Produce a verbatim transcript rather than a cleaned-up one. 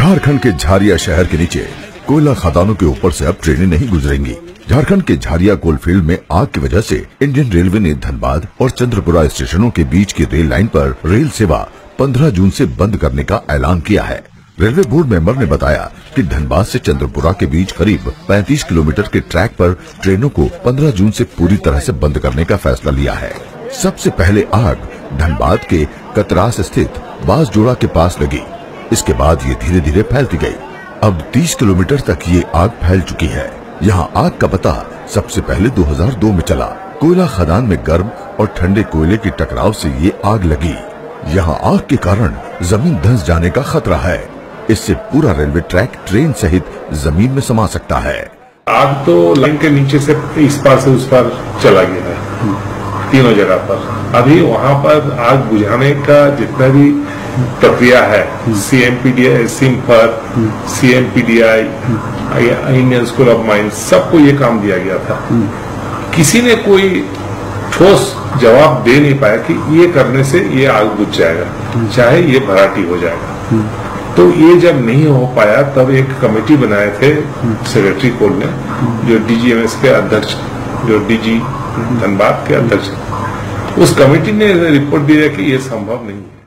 झारखंड के झारिया शहर के नीचे कोयला खदानों के ऊपर से अब ट्रेनें नहीं गुजरेंगी। झारखंड के झारिया कोलफील्ड में आग की वजह से इंडियन रेलवे ने धनबाद और चंद्रपुरा स्टेशनों के बीच की रेल लाइन पर रेल सेवा पंद्रह जून से बंद करने का ऐलान किया है। रेलवे बोर्ड मेंबर ने बताया कि धनबाद से चंद्रपुरा के बीच करीब पैंतीस किलोमीटर के ट्रैक पर ट्रेनों को पंद्रह जून से पूरी तरह से बंद करने का फैसला लिया है। सबसे पहले आग धनबाद के कतरास स्थित बांसजोड़ा के पास लगी। इसके बाद ये धीरे धीरे फैलती गई। अब तीस किलोमीटर तक ये आग फैल चुकी है। यहाँ आग का पता सबसे पहले दो हज़ार दो में चला। कोयला खदान में गर्म और ठंडे कोयले के टकराव से ये आग लगी। यहाँ आग के कारण जमीन धंस जाने का खतरा है। इससे पूरा रेलवे ट्रैक ट्रेन सहित जमीन में समा सकता है। आग तो लाइन के नीचे से इस पार से उस पार चला गया है, तीनों जगह पर। अभी वहाँ पर आग बुझाने का जितना भी प्रक्रिया है, C M P D I, CIMFR, C M P D I, Indian School of Mines, सबको ये काम दिया गया था। किसी ने कोई ठोस जवाब दे नहीं पाया कि ये करने से ये आग बुझ जाएगा, चाहे ये भराटी हो जाएगा। तो ये जब नहीं हो पाया तब एक कमेटी बनाए थे सेक्रेटरी कोल ने, जो डी जी एम एस के अध्यक्ष, जो डी जी धनबाद के अध्यक्ष, उस कमेटी ने रिपोर्ट दिया कि ये संभव नहीं है।